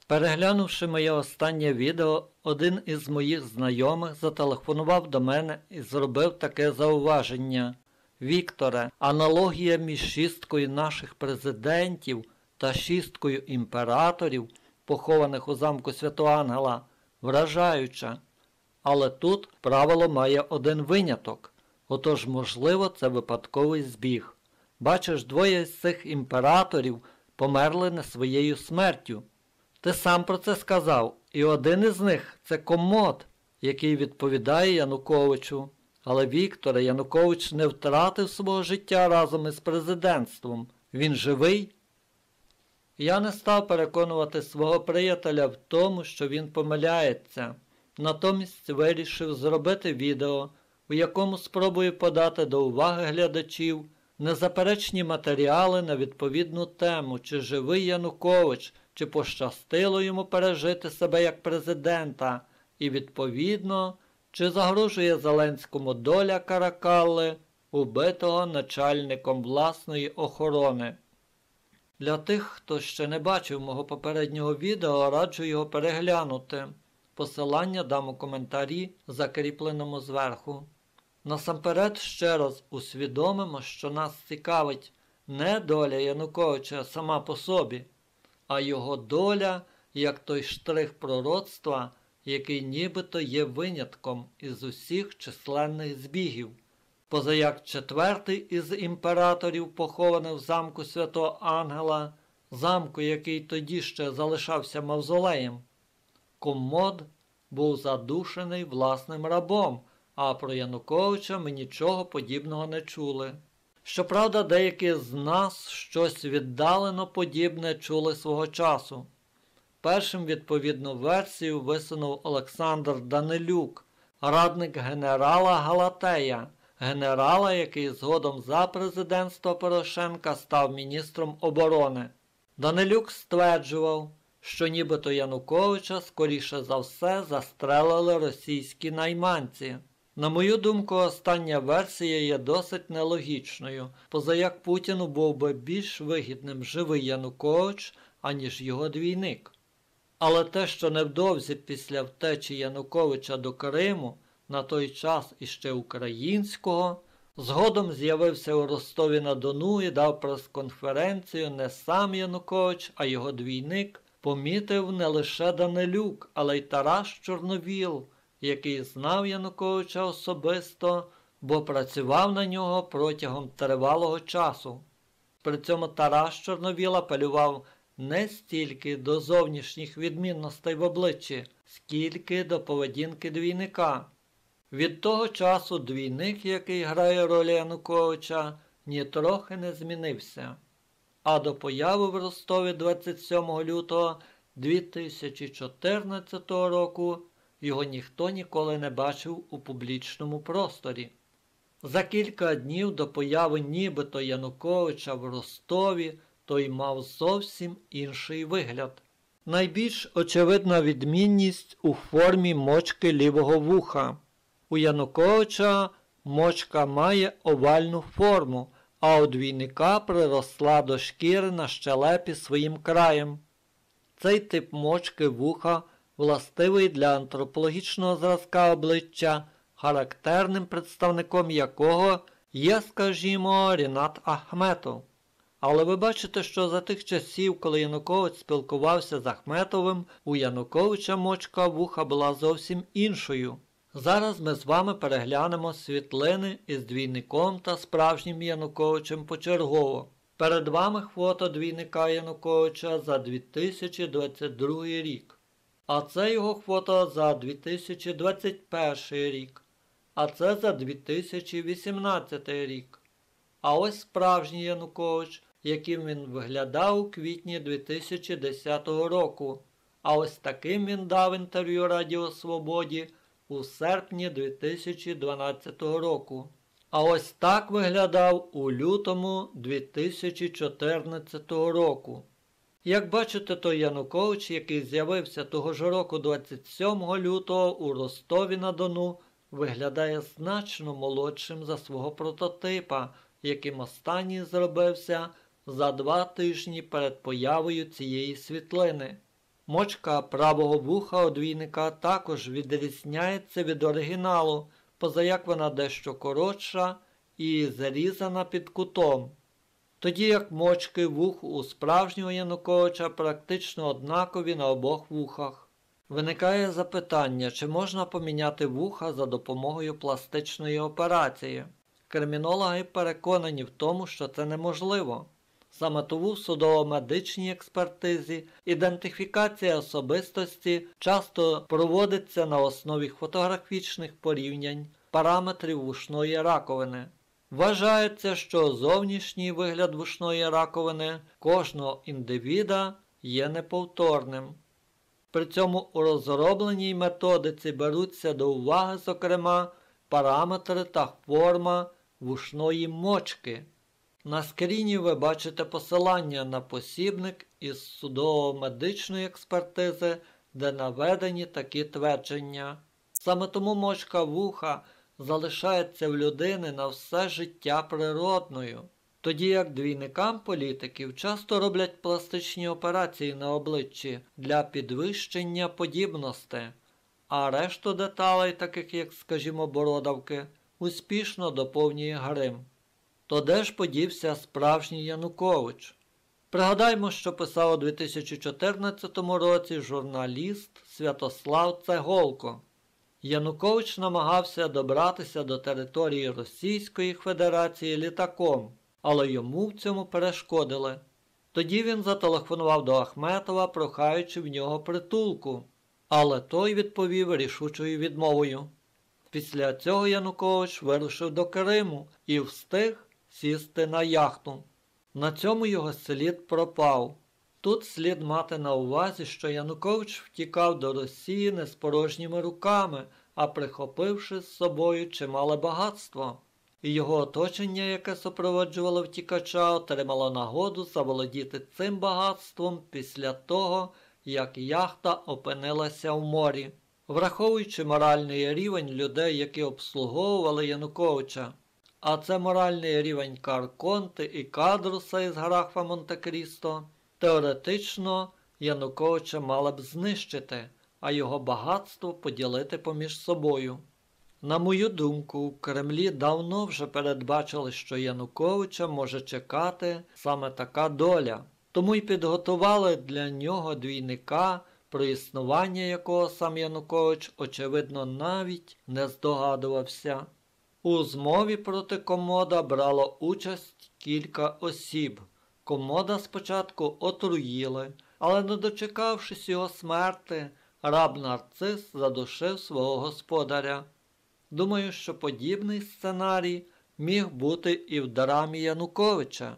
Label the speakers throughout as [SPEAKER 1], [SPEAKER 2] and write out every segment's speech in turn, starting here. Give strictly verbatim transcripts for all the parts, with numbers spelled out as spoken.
[SPEAKER 1] Переглянувши моє останнє відео, один із моїх знайомих зателефонував до мене і зробив таке зауваження. «Вікторе, аналогія між шісткою наших президентів та шісткою імператорів, похованих у замку Святого Ангела, вражаюча. Але тут правило має один виняток. Отож, можливо, це випадковий збіг. Бачиш, двоє з цих імператорів померли не своєю смертю. Ти сам про це сказав, і один із них – це Коммод, який відповідає Януковичу. Але, Вікторе, Янукович не втратив свого життя разом із президентством. Він живий?» Я не став переконувати свого приятеля в тому, що він помиляється. Натомість вирішив зробити відео, у якому спробую подати до уваги глядачів незаперечні матеріали на відповідну тему, чи живий Янукович, чи пощастило йому пережити себе як президента, і відповідно, чи загрожує Зеленському доля Каракалли, убитого начальником власної охорони. Для тих, хто ще не бачив мого попереднього відео, раджу його переглянути. Посилання дам у коментарі, закріпленому зверху. Насамперед ще раз усвідомимо, що нас цікавить не доля Януковича сама по собі, а його доля як той штрих пророцтва, який нібито є винятком із усіх численних збігів. Позаяк четвертий із імператорів похований в замку Святого Ангела, замку, який тоді ще залишався мавзолеєм. Коммод був задушений власним рабом, а про Януковича ми нічого подібного не чули. Щоправда, деякі з нас щось віддалено подібне чули свого часу. Першим відповідну версію висунув Олександр Данилюк, радник генерала Галатея, генерала, який згодом за президентства Порошенка став міністром оборони. Данилюк стверджував, що нібито Януковича скоріше за все застрелили російські найманці. На мою думку, остання версія є досить нелогічною, позаяк Путіну був би більш вигідним живий Янукович, аніж його двійник. Але те, що невдовзі після втечі Януковича до Криму, на той час іще українського, згодом з'явився у Ростові-на-Дону і дав прес-конференцію не сам Янукович, а його двійник, помітив не лише Данилюк, але й Тарас Чорновіл, який знав Януковича особисто, бо працював на нього протягом тривалого часу. При цьому Тарас Чорновіл апелював не стільки до зовнішніх відмінностей в обличчі, скільки до поведінки двійника. Від того часу двійник, який грає роль Януковича, нітрохи не змінився. А до появи в Ростові двадцять сьомого лютого дві тисячі чотирнадцятого року його ніхто ніколи не бачив у публічному просторі. За кілька днів до появи нібито Януковича в Ростові той мав зовсім інший вигляд. Найбільш очевидна відмінність у формі мочки лівого вуха. У Януковича мочка має овальну форму, а у двійника приросла до шкіри на щелепі своїм краєм. Цей тип мочки вуха властивий для антропологічного зразка обличчя, характерним представником якого є, скажімо, Рінат Ахметов. Але ви бачите, що за тих часів, коли Янукович спілкувався з Ахметовим, у Януковича мочка вуха була зовсім іншою. Зараз ми з вами переглянемо світлини із двійником та справжнім Януковичем почергово. Перед вами фото двійника Януковича за дві тисячі двадцять другий рік. А це його фото за дві тисячі двадцять перший рік. А це за дві тисячі вісімнадцятий рік. А ось справжній Янукович, яким він виглядав у квітні дві тисячі десятого року. А ось таким він дав інтерв'ю Радіо Свободі у серпні дві тисячі дванадцятого року. А ось так виглядав у лютому дві тисячі чотирнадцятого року. Як бачите, той Янукович, який з'явився того ж року двадцять сьомого лютого у Ростові-на-Дону, виглядає значно молодшим за свого прототипа, яким останній зробився за два тижні перед появою цієї світлини. Мочка правого вуха у двійника також відрізняється від оригіналу, позаяк вона дещо коротша і зарізана під кутом. Тоді як мочки вух у справжнього Януковича практично однакові на обох вухах. Виникає запитання, чи можна поміняти вуха за допомогою пластичної операції. Кримінологи переконані в тому, що це неможливо. Саме тому в судово-медичній експертизі ідентифікація особистості часто проводиться на основі фотографічних порівнянь параметрів вушної раковини. Вважається, що зовнішній вигляд вушної раковини кожного індивіда є неповторним. При цьому у розробленій методиці беруться до уваги, зокрема, параметри та форма вушної мочки. На скріні ви бачите посилання на посібник із судово-медичної експертизи, де наведені такі твердження. Саме тому мочка вуха залишається в людини на все життя природною, тоді як двійникам політиків часто роблять пластичні операції на обличчі для підвищення подібності, а решту деталей, таких як, скажімо, бородавки, успішно доповнює грим. То де ж подівся справжній Янукович? Пригадаймо, що писав у дві тисячі чотирнадцятому році журналіст Святослав Цеголко. Янукович намагався добратися до території Російської Федерації літаком, але йому в цьому перешкодили. Тоді він зателефонував до Ахметова, прохаючи в нього притулку, але той відповів рішучою відмовою. Після цього Янукович вирушив до Криму і встиг сісти на яхту. На цьому його слід пропав. Тут слід мати на увазі, що Янукович втікав до Росії не з порожніми руками, а прихопивши з собою чимале багатство. І його оточення, яке супроводжувало втікача, отримало нагоду заволодіти цим багатством після того, як яхта опинилася в морі. Враховуючи моральний рівень людей, які обслуговували Януковича, а це моральний рівень Карконти і Кадруса із графа Монте-Крісто, теоретично Януковича мали б знищити, а його багатство поділити поміж собою. На мою думку, в Кремлі давно вже передбачили, що Януковича може чекати саме така доля, тому й підготували для нього двійника, про існування якого сам Янукович, очевидно, навіть не здогадувався. У змові проти Комода брало участь кілька осіб. Комода спочатку отруїли, але не дочекавшись його смерти, раб Нарцис задушив свого господаря. Думаю, що подібний сценарій міг бути і в драмі Януковича.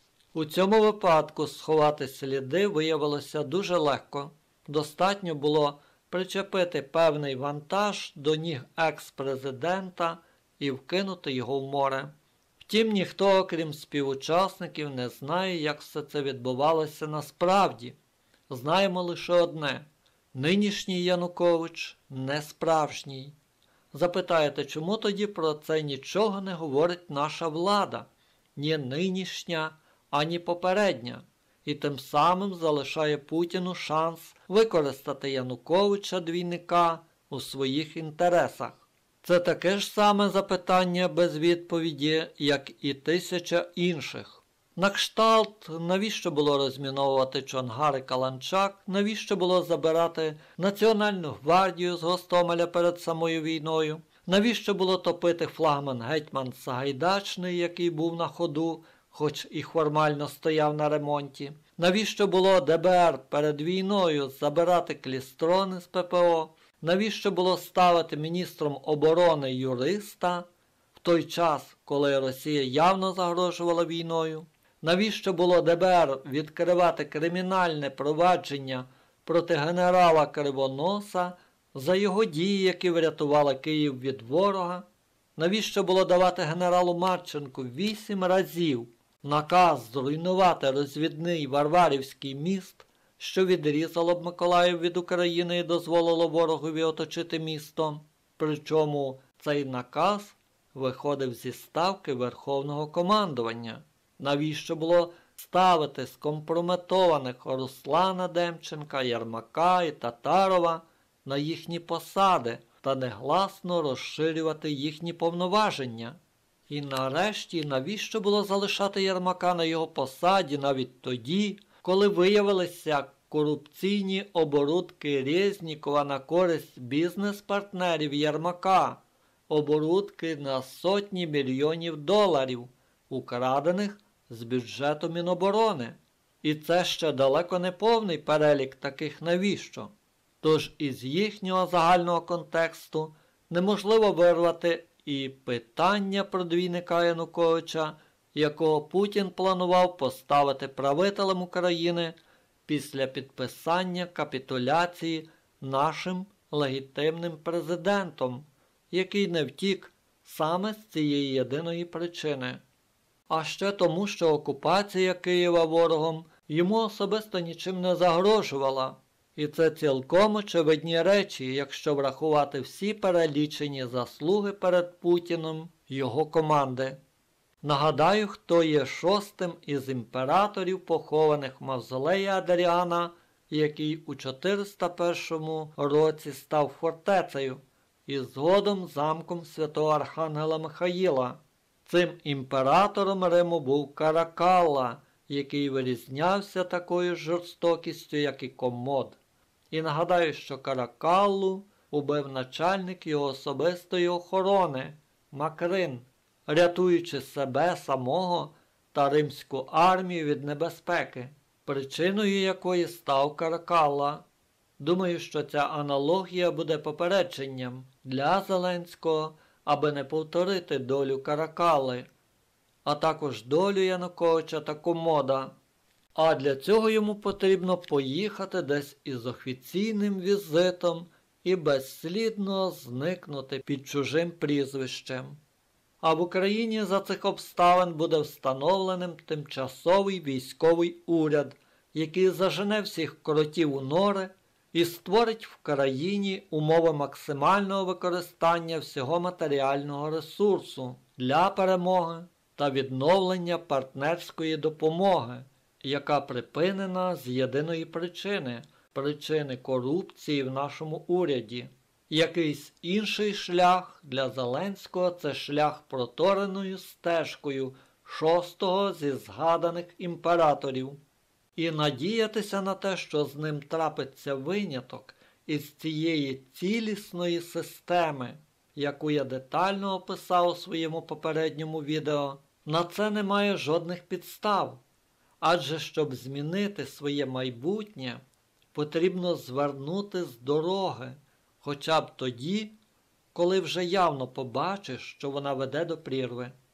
[SPEAKER 1] У цьому випадку сховати сліди виявилося дуже легко. Достатньо було причепити певний вантаж до ніг екс-президента і вкинути його в море. Втім, ніхто, окрім співучасників, не знає, як все це відбувалося насправді. Знаємо лише одне – нинішній Янукович не справжній. Запитаєте, чому тоді про це нічого не говорить наша влада? Ні нинішня, ані попередня. І тим самим залишає Путіну шанс використати Януковича двійника у своїх інтересах. Це таке ж саме запитання без відповіді, як і тисяча інших. На кшталт, навіщо було розміновувати Чонгар і Каланчак, навіщо було забирати Національну гвардію з Гостомеля перед самою війною, навіщо було топити флагман гетьман Сагайдачний, який був на ходу, хоч і формально стояв на ремонті, навіщо було де бе ер перед війною забирати клістрони з пе пе о, навіщо було ставити міністром оборони юриста в той час, коли Росія явно загрожувала війною, навіщо було де бе ер відкривати кримінальне провадження проти генерала Кривоноса за його дії, які врятували Київ від ворога, навіщо було давати генералу Марченку вісім разів наказ зруйнувати розвідний Варварівський міст, що відрізало б Миколаїв від України і дозволило ворогові оточити місто. Причому цей наказ виходив зі ставки Верховного командування. Навіщо було ставити скомпрометованих Руслана Демченка, Єрмака і Татарова на їхні посади та негласно розширювати їхні повноваження. І нарешті, навіщо було залишати Єрмака на його посаді навіть тоді, коли виявилися корупційні оборудки Резнікова на користь бізнес-партнерів Єрмака, оборудки на сотні мільйонів доларів, украдених з бюджету Міноборони. І це ще далеко не повний перелік таких навіщо. Тож із їхнього загального контексту неможливо вирвати і питання про двійника Януковича, якого Путін планував поставити правителем України після підписання капітуляції нашим легітимним президентом, який не втік саме з цієї єдиної причини. А ще тому, що окупація Києва ворогом йому особисто нічим не загрожувала. І це цілком очевидні речі, якщо врахувати всі перелічені заслуги перед Путіном його команди. Нагадаю, хто є шостим із імператорів, похованих в мавзолеї Адріана, який у чотириста першому році став фортецею і згодом замком святого Архангела Михаїла. Цим імператором Риму був Каракалла, який вирізнявся такою жорстокістю, як і Комод. І нагадаю, що Каракаллу убив начальник його особистої охорони Макрин, рятуючи себе самого та римську армію від небезпеки, причиною якої став Каракалла. Думаю, що ця аналогія буде попередженням для Зеленського, аби не повторити долю Каракалли, а також долю Януковича та Комода. А для цього йому потрібно поїхати десь із офіційним візитом і безслідно зникнути під чужим прізвищем. А в Україні за цих обставин буде встановленим тимчасовий військовий уряд, який зажене всіх кротів у нори і створить в країні умови максимального використання всього матеріального ресурсу для перемоги та відновлення партнерської допомоги, яка припинена з єдиної причини – причини корупції в нашому уряді. Якийсь інший шлях для Зеленського – це шлях протореною стежкою шостого зі згаданих імператорів. І надіятися на те, що з ним трапиться виняток із цієї цілісної системи, яку я детально описав у своєму попередньому відео, на це немає жодних підстав. Адже щоб змінити своє майбутнє, потрібно звернути з дороги, хоча б тоді, коли вже явно побачиш, що вона веде до прірви.